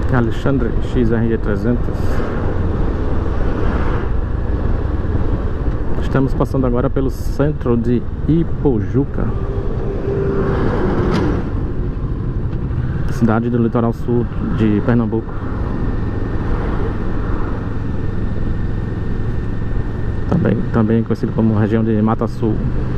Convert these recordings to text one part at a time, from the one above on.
Alexandre XR300. Estamos passando agora pelo centro de Ipojuca, cidade do litoral sul de Pernambuco. Também conhecido como região de Mata Sul.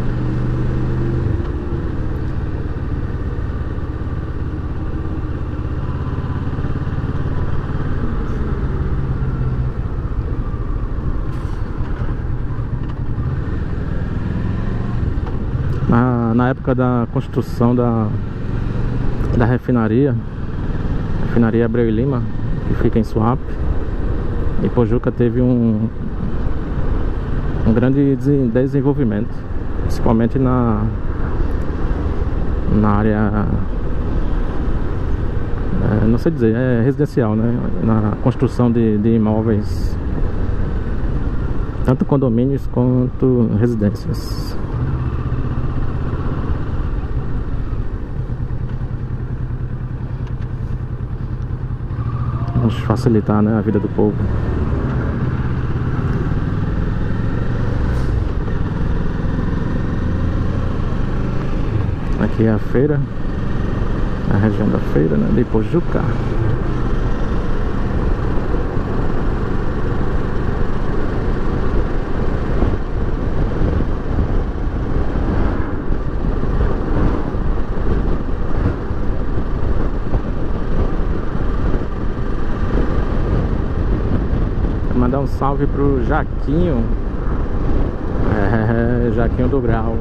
Na época da construção da refinaria Abreu e Lima, que fica em Suape, Ipojuca teve um grande desenvolvimento, principalmente na área, não sei dizer, residencial, né? Na construção de imóveis, tanto condomínios quanto residências. Vamos facilitar, né, a vida do povo. Aqui é a feira, a região da feira, né, de Ipojuca. Mandar um salve pro Jaquinho, Jaquinho do Grau.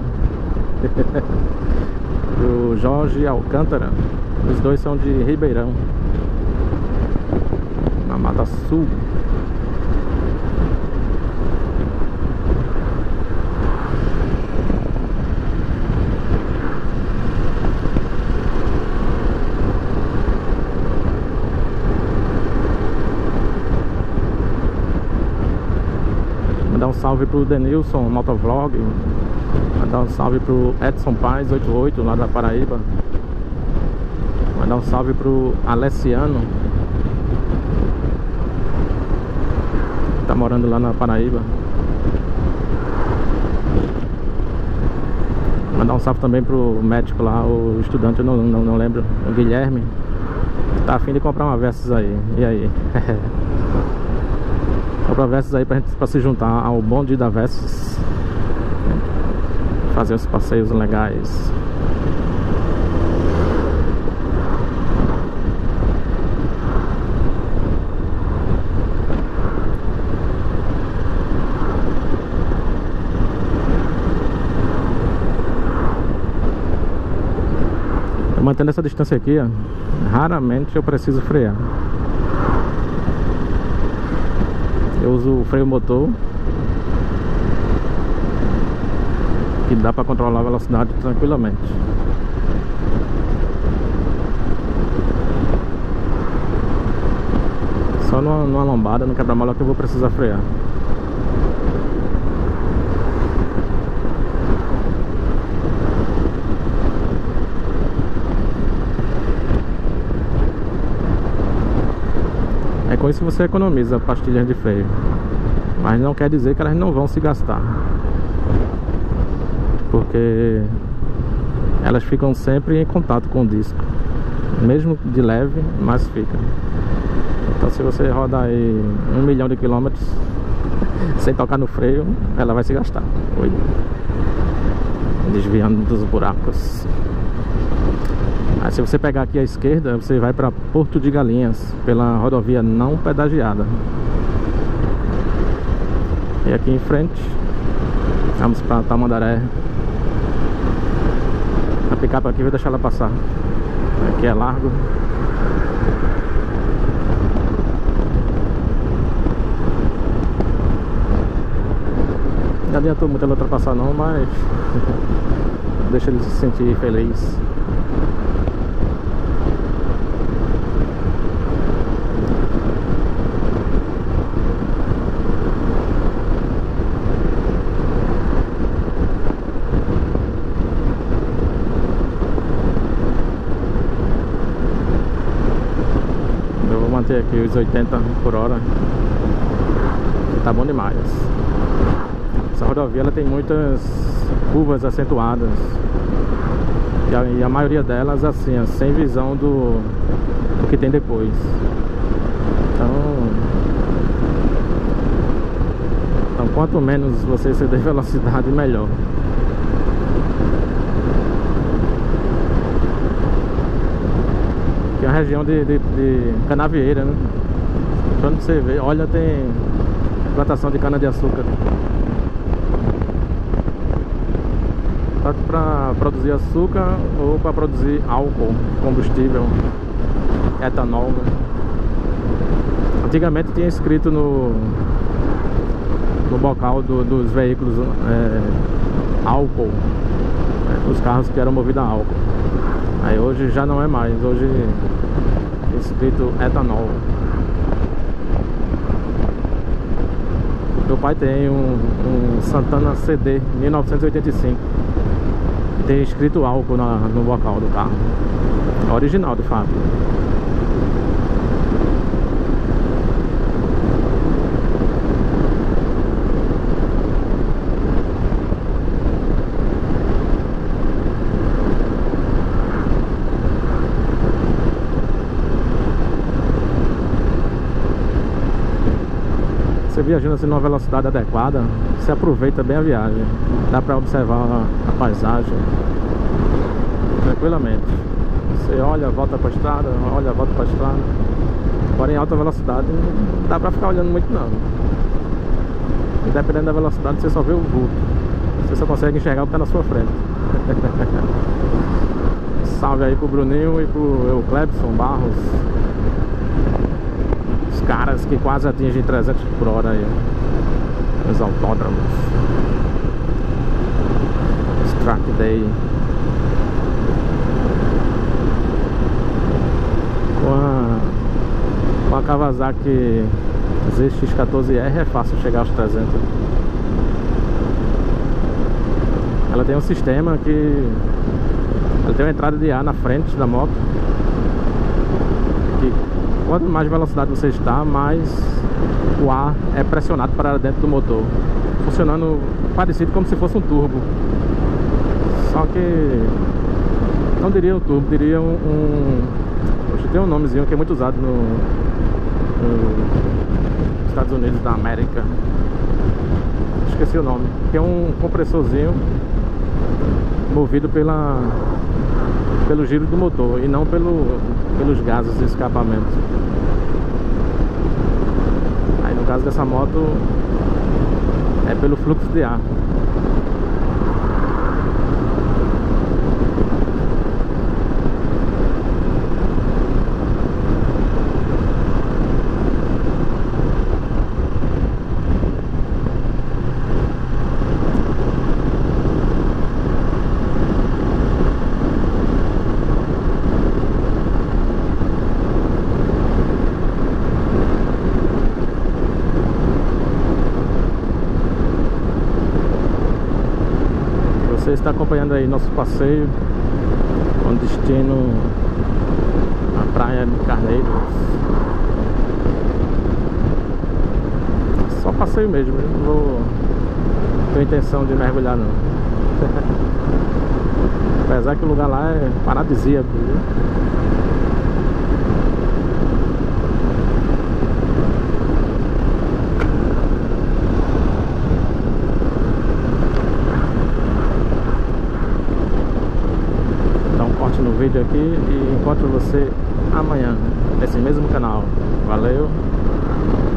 Pro Jorge Alcântara, os dois são de Ribeirão, na Mata Sul. Mandar um salve pro Denilson Motovlog. Mandar um salve pro Edson Paz 88, lá da Paraíba. Mandar um salve pro Alessiano, que tá morando lá na Paraíba. Mandar um salve também pro médico lá, o estudante, eu não lembro, o Guilherme, que tá a fim de comprar uma Versys aí. E aí? Comprar Versys aí pra se juntar ao bonde da Versys, fazer os passeios legais. Eu mantendo essa distância aqui, ó, raramente eu preciso frear. Eu uso o freio motor, que dá para controlar a velocidade tranquilamente. Só numa lombada, no quebra-mola, que eu vou precisar frear. Com isso você economiza pastilhas de freio, mas não quer dizer que elas não vão se gastar, porque elas ficam sempre em contato com o disco, mesmo de leve, mas fica. Então se você rodar aí 1 milhão de quilômetros sem tocar no freio, ela vai se gastar. Oi. Desviando dos buracos. Aí se você pegar aqui à esquerda, você vai para Porto de Galinhas, pela rodovia não pedagiada. E aqui em frente, vamos para Tamandaré. A picape aqui, vou deixar ela passar. Aqui é largo. Não adiantou muito ela ultrapassar não, mas deixa ele se sentir feliz. manter aqui os 80 por hora, que tá bom demais. Essa rodovia ela tem muitas curvas acentuadas e a maioria delas assim, sem visão do que tem depois. Então quanto menos você ceder velocidade, melhor. Aqui é uma região de canavieira, né? Quando você vê, olha, tem plantação de cana-de-açúcar. Tanto para produzir açúcar ou para produzir álcool, combustível, etanol, né? Antigamente tinha escrito no bocal dos veículos álcool, os carros que eram movidos a álcool. Aí hoje já não é mais, hoje é escrito etanol. Meu pai tem um Santana CD 1985, tem escrito álcool no bocal do carro, original de fato. Você viajando assim numa velocidade adequada, você aproveita bem a viagem. Dá pra observar a paisagem tranquilamente. Você olha, volta pra estrada, olha, volta pra estrada. Agora em alta velocidade não dá pra ficar olhando muito não. E dependendo da velocidade você só vê o vulto. Você só consegue enxergar o que tá na sua frente. Salve aí pro Bruninho e pro Clebson Barros, caras que quase atingem 300 por hora aí, os autódromos. Track Day com a Kawasaki ZX14R é fácil chegar aos 300. Ela tem um sistema que ela tem uma entrada de ar na frente da moto, que quanto mais velocidade você está, mais o ar é pressionado para dentro do motor, funcionando parecido como se fosse um turbo. Só que não diria um turbo, diria tem um nomezinho que é muito usado nos Estados Unidos da América, esqueci o nome, que é um compressorzinho movido pelo giro do motor e não pelos gases de escapamento. Aí no caso dessa moto é pelo fluxo de ar. Você está acompanhando aí nosso passeio com destino à Praia de Carneiros. Só passeio mesmo, não tenho intenção de mergulhar não. Apesar que o lugar lá é paradisíaco, viu? No vídeo aqui e encontro você amanhã nesse mesmo canal. Valeu!